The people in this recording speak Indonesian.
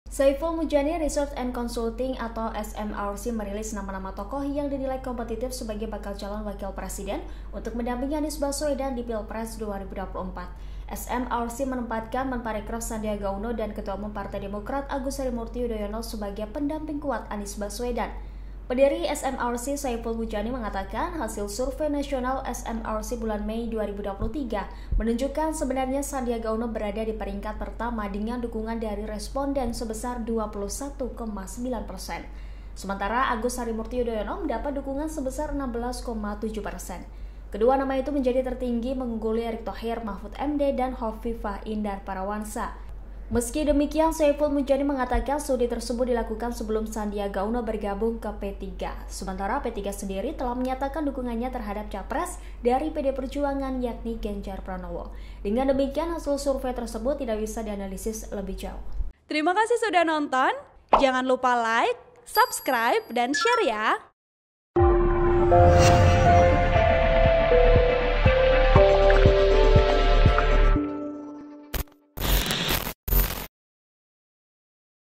Saiful Mujani Research and Consulting atau SMRC merilis nama-nama tokoh yang dinilai kompetitif sebagai bakal calon wakil presiden untuk mendampingi Anies Baswedan di Pilpres 2024. SMRC menempatkan Menparekraf Sandiaga Uno dan Ketua Umum Partai Demokrat Agus Harimurti Yudhoyono sebagai pendamping kuat Anies Baswedan. Pendiri SMRC Saiful Mujani mengatakan hasil survei nasional SMRC bulan Mei 2023 menunjukkan sebenarnya Sandiaga Uno berada di peringkat pertama dengan dukungan dari responden sebesar 21,9%. Sementara Agus Harimurti Yudhoyono mendapat dukungan sebesar 16,7%. Kedua nama itu menjadi tertinggi mengungguli Erick Thohir, Mahfud MD, dan Hovifah Indar Parawansa. Meski demikian, Saiful Mujani mengatakan studi tersebut dilakukan sebelum Sandiaga Uno bergabung ke P3. Sementara P3 sendiri telah menyatakan dukungannya terhadap capres dari PD Perjuangan yakni Ganjar Pranowo. Dengan demikian, hasil survei tersebut tidak bisa dianalisis lebih jauh. Terima kasih sudah nonton. Jangan lupa like, subscribe, dan share ya.